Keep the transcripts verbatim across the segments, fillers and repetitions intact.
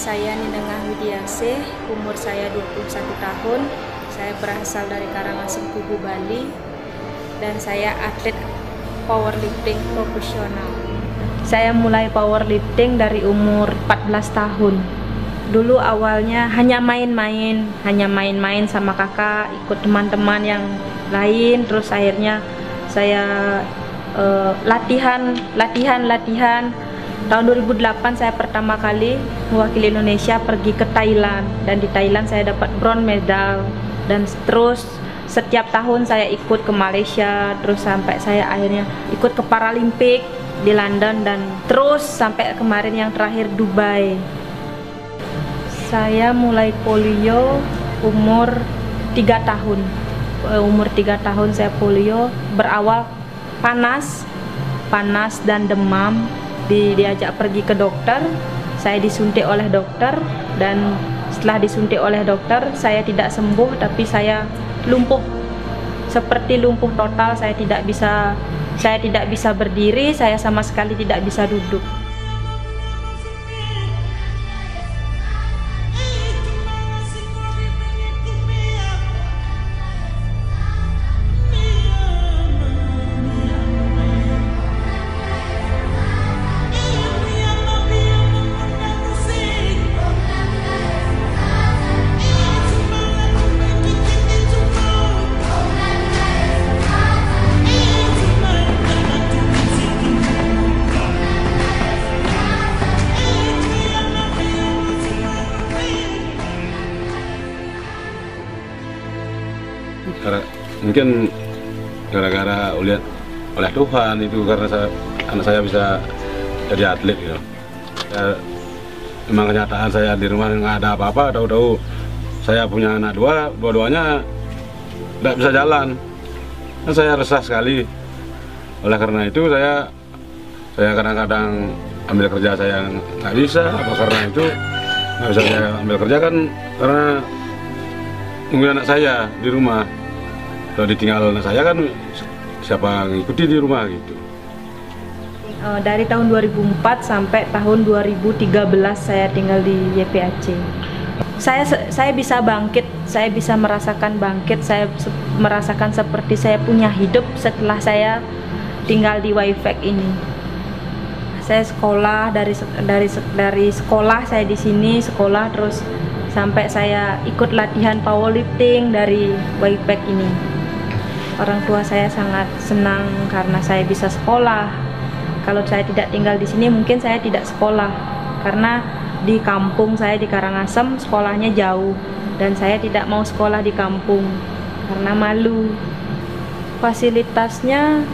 saya Ni Nengah Widiasih, umur saya dua puluh satu tahun. Saya berasal dari Karangasem, Kubu, Bali, dan saya atlet powerlifting profesional. Saya mulai powerlifting dari umur empat belas tahun. Dulu awalnya hanya main-main, hanya main-main sama kakak, ikut teman-teman yang lain. Terus akhirnya saya uh, latihan, latihan, latihan. Tahun dua ribu delapan saya pertama kali mewakili Indonesia pergi ke Thailand, dan di Thailand saya dapat bronze medal, dan terus setiap tahun saya ikut ke Malaysia, terus sampai saya akhirnya ikut ke Paralympic di London, dan terus sampai kemarin yang terakhir Dubai. Saya mulai polio umur tiga tahun. Umur tiga tahun saya polio, berawal panas, panas dan demam. Di, diajak pergi ke dokter, saya disuntik oleh dokter, dan setelah disuntik oleh dokter saya tidak sembuh, tapi saya lumpuh, seperti lumpuh total. Saya tidak bisa saya tidak bisa berdiri, saya sama sekali tidak bisa duduk. Karena mungkin gara-gara oleh oleh Tuhan itu, karena saya, anak saya bisa jadi atlet gitu. Ya, memang kenyataan saya di rumah nggak ada apa-apa, tahu-tahu saya punya anak dua, dua-duanya nggak bisa jalan. Dan saya resah sekali. Oleh karena itu saya saya kadang-kadang ambil kerja saya nggak bisa, apa karena itu nggak bisa saya ambil kerja kan karena nungguin anak saya di rumah. Kalau ditinggal anak saya kan siapa ngikuti di rumah gitu. Dari tahun dua ribu empat sampai tahun dua ribu tiga belas saya tinggal di Y P A C. Saya saya bisa bangkit, saya bisa merasakan bangkit, saya merasakan seperti saya punya hidup setelah saya tinggal di Y P A C ini. Saya sekolah dari dari dari sekolah saya di sini sekolah terus sampai saya ikut latihan powerlifting dari Y P A C ini. Orang tua saya sangat senang karena saya bisa sekolah. Kalau saya tidak tinggal di sini mungkin saya tidak sekolah, karena di kampung saya di Karangasem sekolahnya jauh, dan saya tidak mau sekolah di kampung karena malu. Fasilitasnya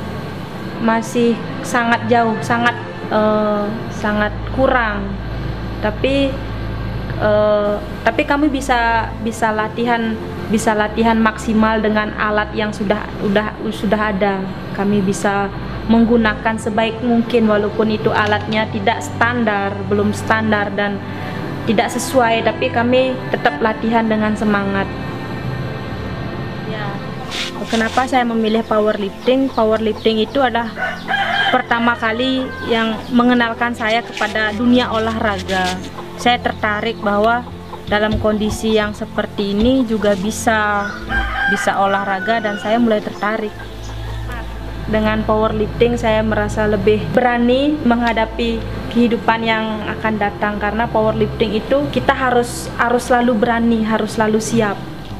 masih sangat jauh, sangat uh, sangat kurang. Tapi uh, tapi kami bisa bisa latihan bisa latihan maksimal dengan alat yang sudah udah sudah ada. Kami bisa menggunakan sebaik mungkin walaupun itu alatnya tidak standar, belum standar dan tidak sesuai, tapi kami tetap latihan dengan semangat. Ya. Kenapa saya memilih powerlifting? Powerlifting itu adalah pertama kali yang mengenalkan saya kepada dunia olahraga. Saya tertarik bahwa dalam kondisi yang seperti ini juga bisa bisa olahraga, dan saya mulai tertarik. Dengan powerlifting saya merasa lebih berani menghadapi kehidupan yang akan datang, karena powerlifting itu kita harus harus selalu berani, harus selalu siap.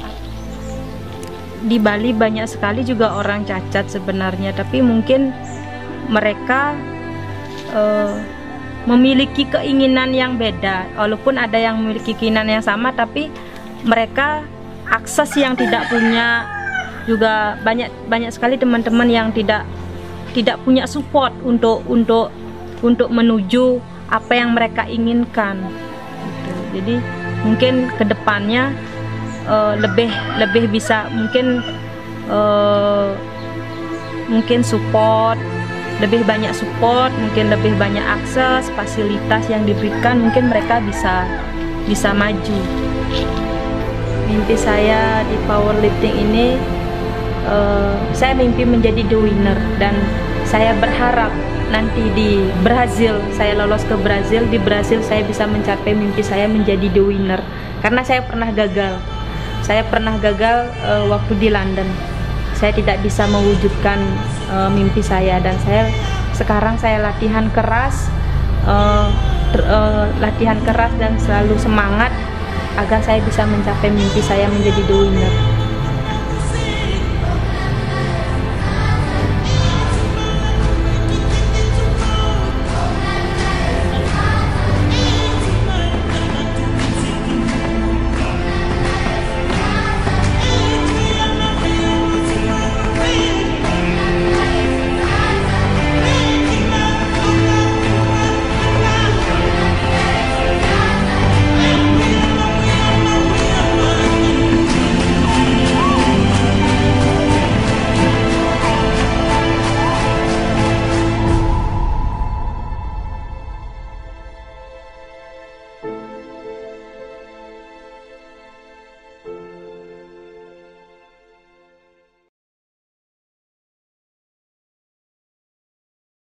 Di Bali banyak sekali juga orang cacat sebenarnya, tapi mungkin mereka uh, memiliki keinginan yang beda. Walaupun ada yang memiliki keinginan yang sama, tapi mereka akses yang tidak punya. Juga banyak banyak sekali teman-teman yang tidak tidak punya support untuk untuk untuk menuju apa yang mereka inginkan gitu. Jadi mungkin kedepannya uh, lebih lebih bisa mungkin uh, mungkin support, lebih banyak support, mungkin lebih banyak akses, fasilitas yang diberikan, mungkin mereka bisa bisa maju. Mimpi saya di powerlifting ini, uh, saya mimpi menjadi the winner, dan saya berharap nanti di Brazil, saya lolos ke Brazil, di Brazil saya bisa mencapai mimpi saya menjadi the winner. Karena saya pernah gagal. Saya pernah gagal uh, waktu di London. Saya tidak bisa mewujudkan uh, mimpi saya, dan saya sekarang saya latihan keras, uh, ter, uh, latihan keras dan selalu semangat agar saya bisa mencapai mimpi saya menjadi the winner.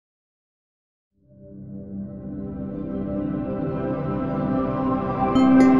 Thank you.